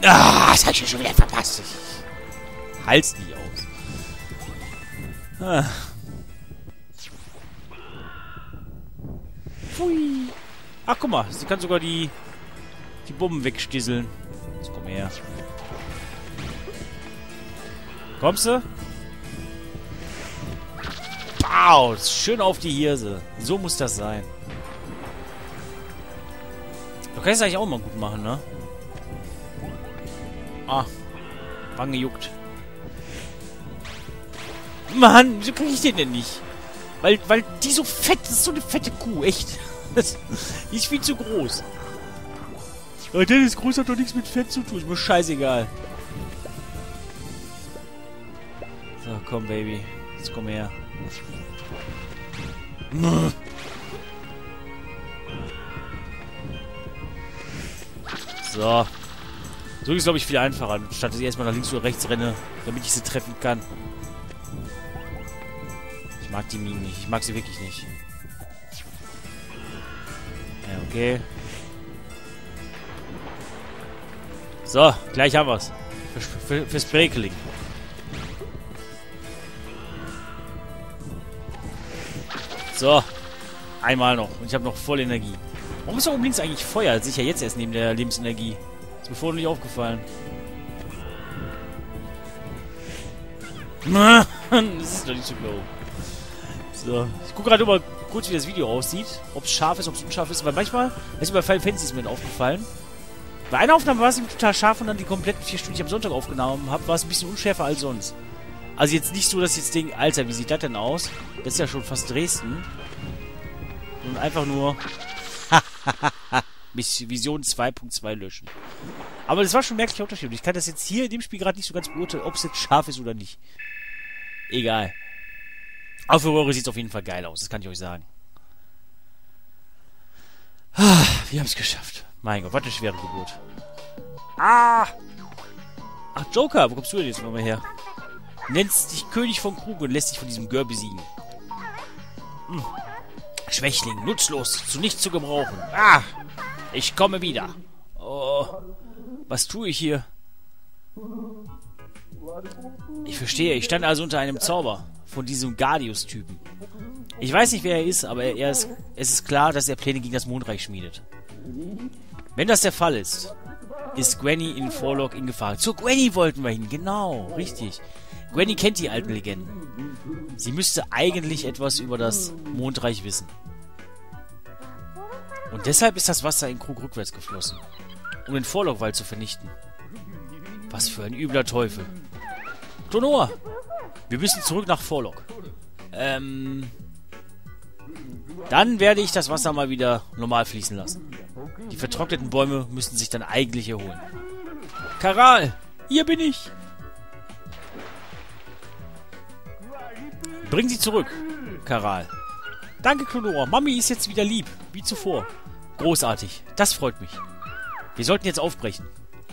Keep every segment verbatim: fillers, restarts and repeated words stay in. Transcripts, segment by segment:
Ah, das hab ich schon wieder verpasst. Ich halt's nicht aus. Ah. Pfui. Ach, guck mal. Sie kann sogar die, die Bomben wegstisseln. Jetzt komm her. Kommst du? Wow, schön auf die Hirse. So muss das sein. Du kannst es eigentlich auch mal gut machen, ne? Ah. Wange juckt. Mann, wieso krieg ich den denn nicht? Weil, weil die so fett, das ist so eine fette Kuh, echt. Das, die ist viel zu groß. Aber der ist groß, hat doch nichts mit Fett zu tun. Ist mir scheißegal. So, komm, Baby. Jetzt komm her. So. So ist es, glaube ich, viel einfacher. Statt dass ich erstmal nach links oder rechts renne, damit ich sie treffen kann. Ich mag die Minen nicht. Ich mag sie wirklich nicht. Ja, okay. So, gleich haben wir's. Für, für, fürs Brekeling. So. Einmal noch. Und ich habe noch voll Energie. Warum ist da oben links eigentlich Feuer? Sicher jetzt erst neben der Lebensenergie. Ist mir vorher nicht aufgefallen. Mann, das ist doch nicht zu glauben. So. Ich gucke gerade mal kurz, wie das Video aussieht. Ob es scharf ist, ob es unscharf ist. Weil manchmal, das ist bei Final Fantasy ist mir aufgefallen. Bei einer Aufnahme war es nämlich total scharf und dann die kompletten vier Stunden, die ich am Sonntag aufgenommen habe, war es ein bisschen unschärfer als sonst. Also jetzt nicht so, dass ich jetzt denke, Alter, wie sieht das denn aus? Das ist ja schon fast Dresden. Und einfach nur Vision zwei Punkt zwei löschen. Aber das war schon merklicher Unterschied. Ich kann das jetzt hier in dem Spiel gerade nicht so ganz beurteilen, ob es jetzt scharf ist oder nicht. Egal. Aber für Röhre sieht es auf jeden Fall geil aus, das kann ich euch sagen. Wir haben es geschafft. Mein Gott, was eine schwere Geburt. Ah! Ach, Joker, wo kommst du denn jetzt nochmal her? Nennst dich König von Krug und lässt dich von diesem Gör besiegen. Hm. Schwächling, nutzlos, zu nichts zu gebrauchen. Ah! Ich komme wieder. Oh. Was tue ich hier? Ich verstehe, ich stand also unter einem Zauber von diesem Gardius-Typen. Ich weiß nicht, wer er ist, aber er ist, es ist klar, dass er Pläne gegen das Mondreich schmiedet. Wenn das der Fall ist, ist Granny in Forlock in Gefahr. Zur Granny wollten wir hin, genau, richtig. Granny kennt die alten Legenden. Sie müsste eigentlich etwas über das Mondreich wissen. Und deshalb ist das Wasser in Krug rückwärts geflossen, um den Forlockwald zu vernichten. Was für ein übler Teufel. Klonoa! Wir müssen zurück nach Forlock. Ähm... Dann werde ich das Wasser mal wieder normal fließen lassen. Die vertrockneten Bäume müssen sich dann eigentlich erholen. Karal! Hier bin ich! Bring sie zurück, Karal. Danke, Klonoa. Mami ist jetzt wieder lieb, wie zuvor. Großartig. Das freut mich. Wir sollten jetzt aufbrechen.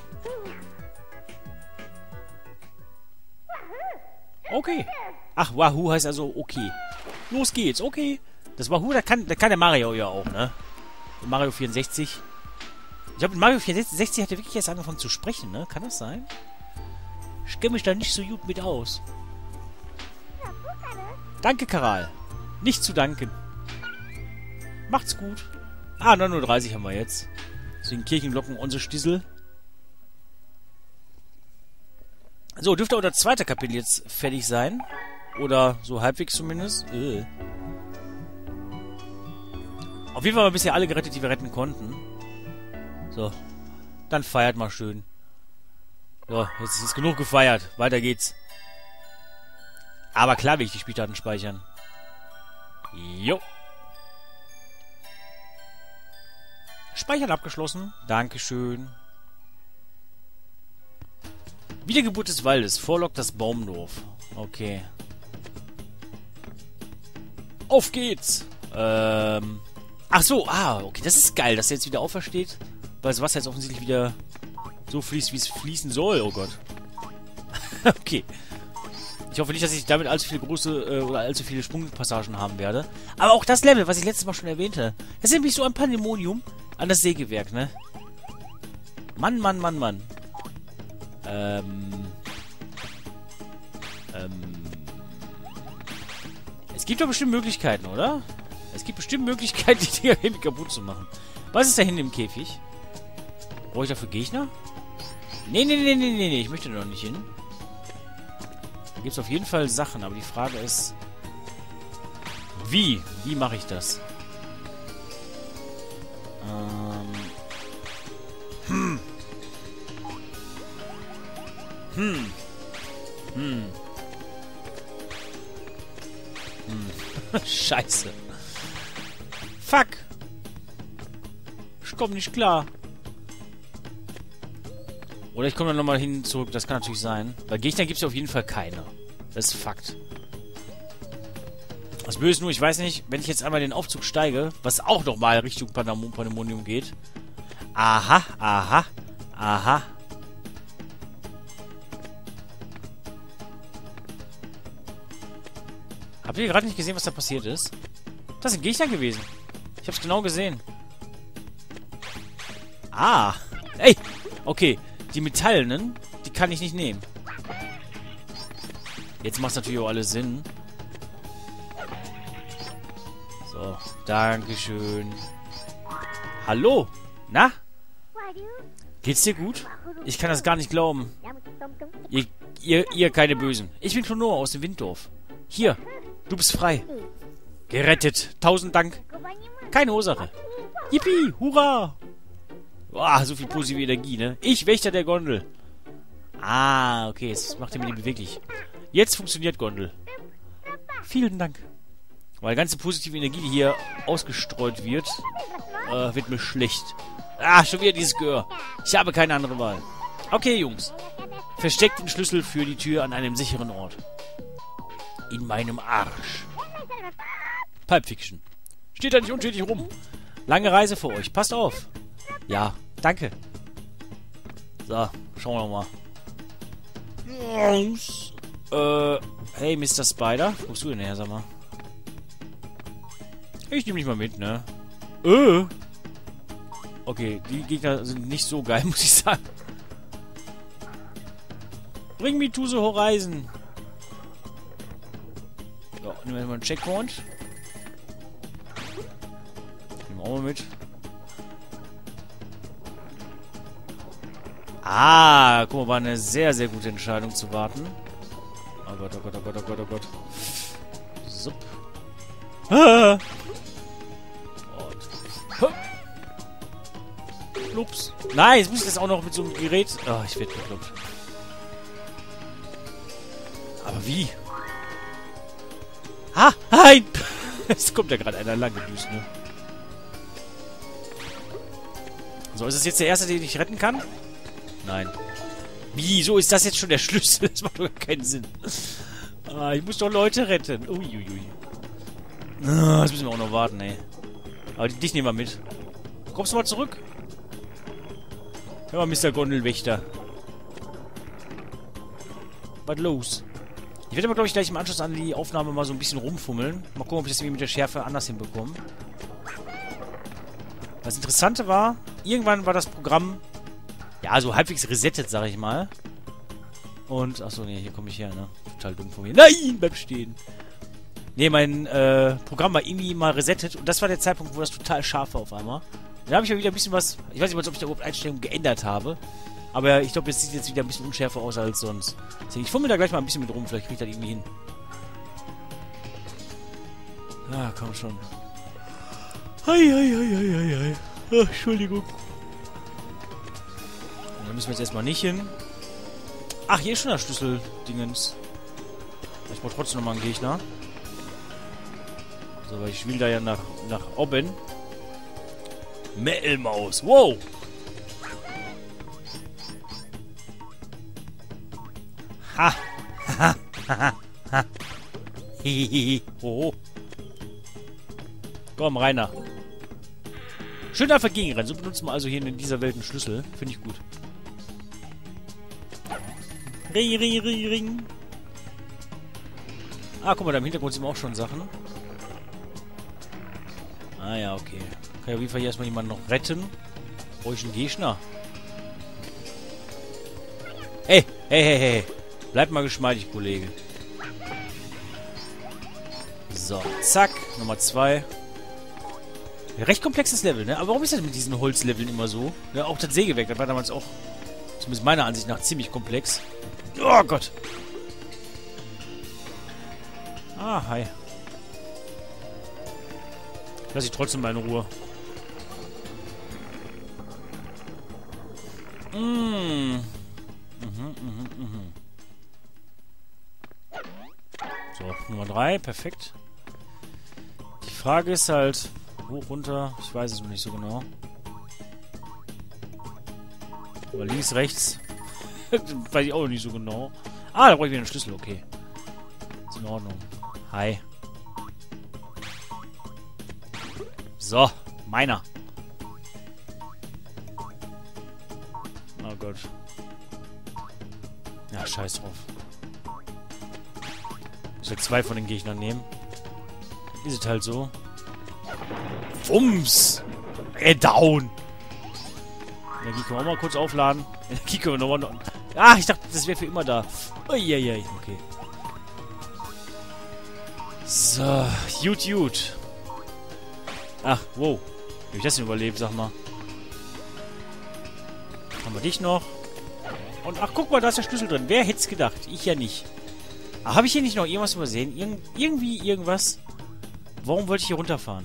Okay. Ach, Wahoo heißt also okay. Los geht's, okay. Das Wahoo, da kann, da kann der Mario ja auch, ne? Mario vierundsechzig. Ich glaube, Mario vierundsechzig hat ja wirklich erst angefangen zu sprechen, ne? Kann das sein? Ich kenne mich da nicht so gut mit aus. Danke, Karal. Nicht zu danken. Macht's gut. Ah, neun Uhr dreißig haben wir jetzt. Deswegen Kirchenglocken, unsere Stissel. So, dürfte auch das zweite Kapitel jetzt fertig sein. Oder so halbwegs zumindest. Äh. Auf jeden Fall haben wir bisher alle gerettet, die wir retten konnten. So. Dann feiert mal schön. So, jetzt ist genug gefeiert. Weiter geht's. Aber klar will ich die Spieldaten speichern. Jo. Speichern abgeschlossen. Dankeschön. Wiedergeburt des Waldes. Forlock das Baumdorf. Okay. Auf geht's. Ähm. Ach so, ah, okay. Das ist geil, dass er jetzt wieder aufersteht. Weil das Wasser jetzt offensichtlich wieder so fließt, wie es fließen soll. Oh Gott. Okay. Ich hoffe nicht, dass ich damit allzu viele große äh, oder allzu viele Sprungpassagen haben werde. Aber auch das Level, was ich letztes Mal schon erwähnte, das ist nämlich so ein Pandemonium an das Sägewerk, ne? Mann, Mann, Mann, Mann. Ähm... Ähm... Es gibt doch bestimmt Möglichkeiten, oder? Es gibt bestimmt Möglichkeiten, die Dinger irgendwie kaputt zu machen. Was ist da hinten im Käfig? Brauche ich dafür Gegner? Nee, nee, nee, nee, nee, nee. Ich möchte da noch nicht hin. Da gibt es auf jeden Fall Sachen, aber die Frage ist... Wie? Wie mache ich das? Ähm... Hm. Hm. Hm. Hm. Scheiße. Fuck. Ich komme nicht klar. Oder ich komme dann nochmal hin zurück. Das kann natürlich sein. Bei Gegnern gibt es ja auf jeden Fall keine. Das ist Fakt. Das Böse ist nur, ich weiß nicht, wenn ich jetzt einmal den Aufzug steige, was auch nochmal Richtung Pandem- Pandemonium geht. Aha, aha, aha. Habt ihr gerade nicht gesehen, was da passiert ist? Das sind Gegner gewesen. Ich hab's genau gesehen. Ah. Ey. Okay. Die metallenen, die kann ich nicht nehmen. Jetzt macht's natürlich auch alles Sinn. So. Dankeschön. Hallo. Na? Geht's dir gut? Ich kann das gar nicht glauben. Ihr, ihr, ihr keine Bösen. Ich bin Clonor aus dem Winddorf. Hier. Du bist frei. Gerettet. Tausend Dank. Keine Ursache. Yippie. Hurra. Boah, so viel positive Energie, ne? Ich, Wächter der Gondel. Ah, okay. Jetzt macht er mir den beweglich. Jetzt funktioniert Gondel. Vielen Dank. Weil ganze positive Energie, die hier ausgestreut wird, äh, wird mir schlecht. Ah, schon wieder dieses Gehör. Ich habe keine andere Wahl. Okay, Jungs. Versteckt den Schlüssel für die Tür an einem sicheren Ort. In meinem Arsch. Pulp Fiction. Steht da nicht unschädlich rum. Lange Reise für euch. Passt auf. Ja, danke. So, schauen wir mal. Äh, hey, Mister Spider. Wo bist du denn her, sag mal? Ich nehme dich mal mit, ne? Äh. Okay, die Gegner sind nicht so geil, muss ich sagen. Bring me to the horizon. So, nehmen wir mal einen Checkpoint. Nehmen wir auch mal mit. Ah, guck mal, war eine sehr, sehr gute Entscheidung zu warten. Oh Gott, oh Gott, oh Gott, oh Gott, oh Gott. Sup. Ah. Ups. Nein, jetzt muss ich das auch noch mit so einem Gerät... Oh, ich werde bekloppt. Aber wie? Ah, nein! Es kommt ja gerade einer lang gedüst, ne? So, ist es jetzt der erste, den ich retten kann? Nein. Wieso ist das jetzt schon der Schlüssel? Das macht doch gar keinen Sinn. Ah, ich muss doch Leute retten. Uiuiui. Ah, das müssen wir auch noch warten, ey. Aber dich nehmen wir mit. Kommst du mal zurück? Hör mal, Mister Gondelwächter. Was los? Ich werde aber, glaube ich, gleich im Anschluss an die Aufnahme mal so ein bisschen rumfummeln. Mal gucken, ob ich das irgendwie mit der Schärfe anders hinbekomme. Das Interessante war, irgendwann war das Programm, ja, so halbwegs resettet, sag ich mal. Und, achso, nee, hier komme ich her, ne? Total dumm von mir. Nein, bleib stehen. Nee, mein äh, Programm war irgendwie mal resettet und das war der Zeitpunkt, wo das total scharf war auf einmal. Da habe ich ja wieder ein bisschen was, ich weiß nicht, ob ich da überhaupt Einstellungen geändert habe. Aber ich glaube, es sieht jetzt wieder ein bisschen unschärfer aus als sonst. Deswegen, ich fummel da gleich mal ein bisschen mit rum, vielleicht kriege ich das irgendwie hin. Ah, komm schon. Hei, hei, hei, hei, hei, hei. Ach, Entschuldigung. Und da müssen wir jetzt erstmal nicht hin. Ach, hier ist schon das Schlüsseldingens. Ich brauche trotzdem nochmal einen Gegner. So, weil ich will da ja nach, nach oben. Metal-Maus. Wow! Ha! Ha! Ha! Ha! Hihihi. Oh. Komm, Rainer. Schön einfach gegenrennen. So benutzen wir also hier in dieser Welt einen Schlüssel. Finde ich gut. Ring, ring, ring, ring. Ah, guck mal, da im Hintergrund sind auch schon Sachen. Ah ja, okay. Kann ja auf jeden Fall hier erstmal jemanden noch retten. Brauche ich einen Gegner? Ey, hey, hey, hey. Bleib mal geschmeidig, Kollege. So, zack. Nummer zwei. Recht komplexes Level, ne? Aber warum ist das mit diesen Holzleveln immer so? Ja, auch das Sägewerk, das war damals auch, zumindest meiner Ansicht nach, ziemlich komplex. Oh Gott. Ah, hi. Lass ich trotzdem mal in Ruhe. Mmh. Mhm, mhm, mhm. So, Nummer drei, perfekt. Die Frage ist halt, hoch, runter, ich weiß es noch nicht so genau. Aber links, rechts, weiß ich auch noch nicht so genau. Ah, da brauche ich wieder einen Schlüssel, okay. Ist in Ordnung. Hi. So, meiner. Oh Gott. Ja, scheiß drauf. Ich soll zwei von den Gegnern nehmen. Ist es halt so. Wumms! Ey, down! Energie können wir auch mal kurz aufladen. Energie können wir nochmal... Noch ah, ich dachte, das wäre für immer da. Uiuiui, okay. So, gut, gut. Ach, wow. Wie hab ich das denn überlebt, sag mal. Haben wir dich noch. Und ach, guck mal, da ist der Schlüssel drin. Wer hätte es gedacht? Ich ja nicht. Ah, habe ich hier nicht noch irgendwas übersehen? Irgend irgendwie irgendwas? Warum wollte ich hier runterfahren?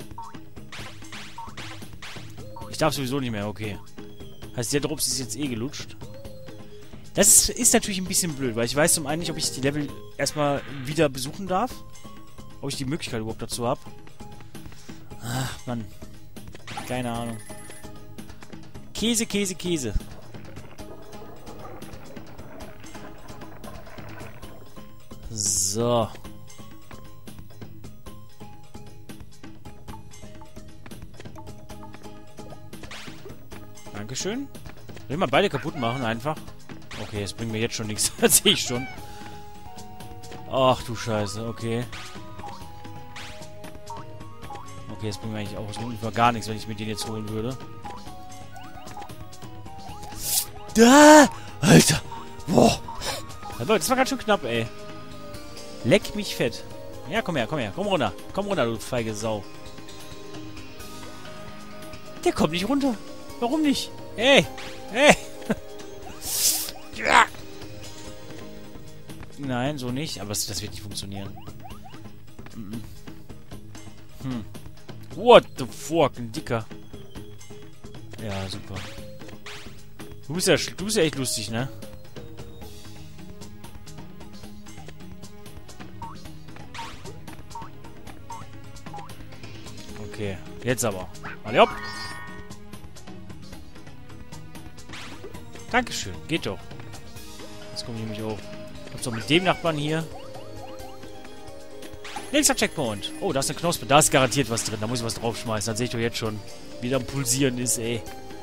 Ich darf sowieso nicht mehr, okay. Heißt, der Drops ist jetzt eh gelutscht. Das ist, ist natürlich ein bisschen blöd, weil ich weiß zum einen nicht, ob ich die Level erstmal wieder besuchen darf. Ob ich die Möglichkeit überhaupt dazu habe. Ach, Mann. Keine Ahnung. Käse, Käse, Käse. So. Dankeschön. Will ich mal beide kaputt machen, einfach? Okay, das bringt mir jetzt schon nichts. Das sehe ich schon. Ach du Scheiße, okay. Okay, das bringt mir eigentlich auch so ungefähr gar nichts, wenn ich mir den jetzt holen würde. Da! Alter! Boah! Das war ganz schön knapp, ey. Leck mich fett. Ja, komm her, komm her. Komm runter. Komm runter, du feige Sau. Der kommt nicht runter. Warum nicht? Ey! Ey! Ja. Nein, so nicht. Aber das, das wird nicht funktionieren. Hm. What the fuck? Ein Dicker. Ja, super. Du bist ja, du bist ja echt lustig, ne? Okay, jetzt aber. Alle hopp! Dankeschön, geht doch. Jetzt komme ich nämlich auch. Was doch mit dem Nachbarn hier? Nächster Checkpoint. Oh, da ist eine Knospe. Da ist garantiert was drin. Da muss ich was draufschmeißen. Dann sehe ich doch jetzt schon, wie der am Pulsieren ist, ey.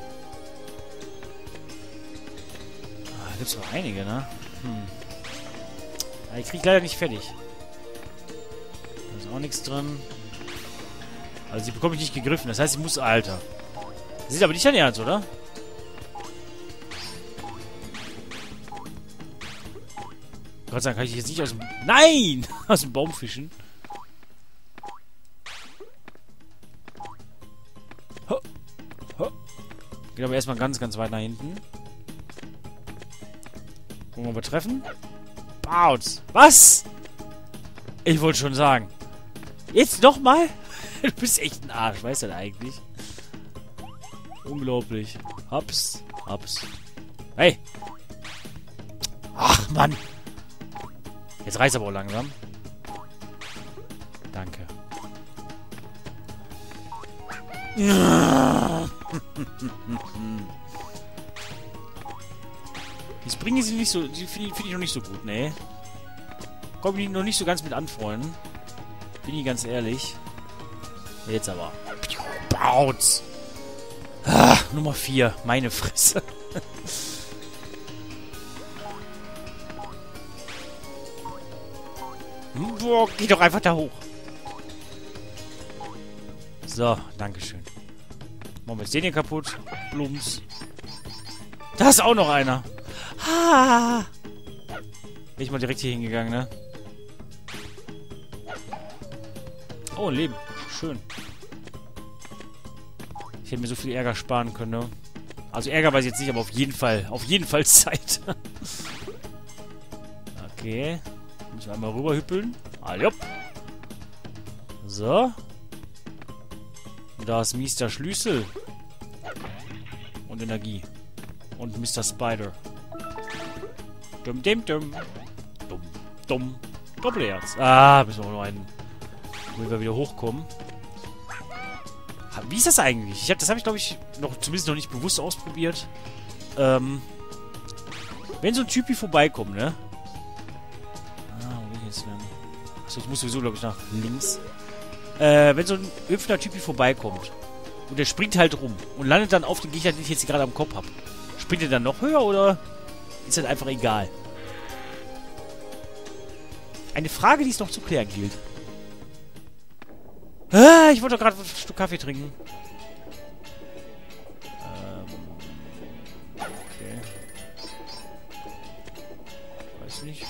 Ah, da gibt es noch einige, ne? Hm. Ja, ich krieg leider nicht fertig. Da ist auch nichts drin. Also, sie bekomme ich nicht gegriffen. Das heißt, ich muss... Alter. Das ist aber nicht dein Ernst, oder? Gott sei Dank kann ich jetzt nicht aus dem... Nein! Aus dem Baum fischen. Ho. Ho. Geht aber erstmal ganz, ganz weit nach hinten. Wollen wir mal treffen? Bautz! Was? Ich wollte schon sagen. Jetzt nochmal? Du bist echt ein Arsch, weißt du das eigentlich? Unglaublich. Hops, hops. Hey! Ach, Mann! Jetzt reißt aber auch langsam. Danke. Die Springen sind nicht so... Die finde find ich noch nicht so gut, ne? Komm ich noch nicht so ganz mit anfreunden. Bin ich ganz ehrlich. Jetzt aber. Bautz! Ah, Nummer vier. Meine Fresse. Boah, geh doch einfach da hoch. So, dankeschön. Machen wir jetzt den hier kaputt. Blums. Da ist auch noch einer. Ah. Bin ich mal direkt hier hingegangen, ne? Oh, ein Leben. Schön. Ich hätte mir so viel Ärger sparen können, ne? Also Ärger weiß ich jetzt nicht, aber auf jeden Fall. Auf jeden Fall Zeit. Okay. Müssen wir einmal rüberhüppeln. Allop. So. Und da ist Mister Schlüssel. Und Energie. Und Mister Spider. Dumm, dumm, dumm. Dumm, dumm. Doppelherz. Ah, müssen wir noch einen. Wo wir wieder hochkommen. Wie ist das eigentlich? Ich hab, das habe ich, glaube ich, noch zumindest noch nicht bewusst ausprobiert. Ähm. Wenn so ein Typi vorbeikommt, ne? Ah, wo bin ich jetzt lang? Achso, ich muss sowieso, glaube ich, nach links. Äh, wenn so ein hüpfender Typi vorbeikommt. Und der springt halt rum. Und landet dann auf den Gegner, den ich jetzt gerade am Kopf habe. Springt er dann noch höher oder ist das einfach egal? Eine Frage, die es noch zu klären gilt. Ah, ich wollte doch gerade ein Stück Kaffee trinken. Ähm. Okay. Weiß nicht.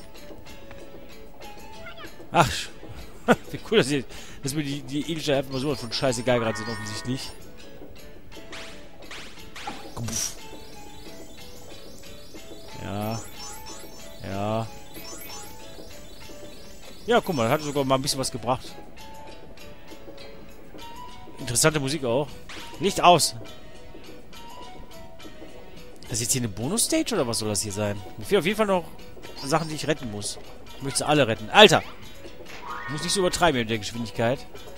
Ach, wie cool, dass, ihr, dass mir die, die Edelscher einfach mal so von scheißegal gerade sind, offensichtlich. Ja. Ja. Ja, guck mal, hat sogar mal ein bisschen was gebracht. Interessante Musik auch. Licht aus. Das ist jetzt hier eine Bonus-Stage oder was soll das hier sein? Mir fehlen auf jeden Fall noch Sachen, die ich retten muss. Ich möchte sie alle retten. Alter! Ich muss nicht so übertreiben mit der Geschwindigkeit.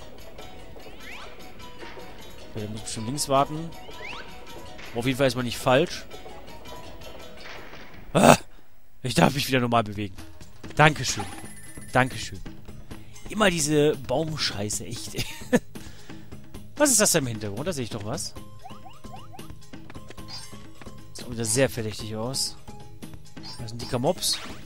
Okay, der muss bestimmt links warten. Auf jeden Fall ist man nicht falsch. Ah, ich darf mich wieder normal bewegen. Dankeschön. Dankeschön. Immer diese Baumscheiße, echt. Was ist das da im Hintergrund? Da sehe ich doch was. Sieht auch wieder sehr verdächtig aus. Da ist ein dicker Mops.